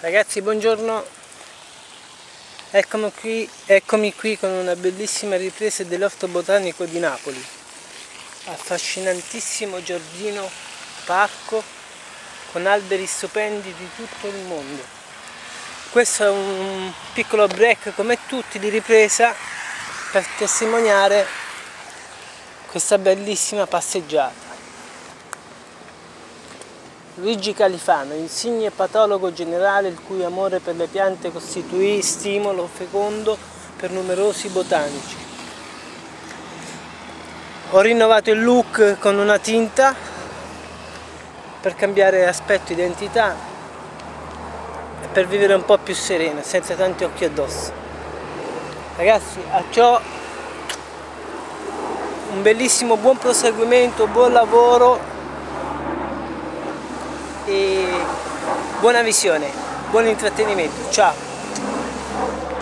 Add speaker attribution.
Speaker 1: Ragazzi, buongiorno, eccomi qui con una bellissima ripresa dell'Orto Botanico di Napoli, affascinantissimo giardino, parco con alberi stupendi di tutto il mondo. Questo è un piccolo break come tutti di ripresa per testimoniare questa bellissima passeggiata. Luigi Califano, insigne patologo generale il cui amore per le piante costituì stimolo fecondo per numerosi botanici. Ho rinnovato il look con una tinta per cambiare aspetto, identità e per vivere un po' più serena, senza tanti occhi addosso. Ragazzi, a ciò un bellissimo buon proseguimento, buon lavoro e buona visione, buon intrattenimento. Ciao!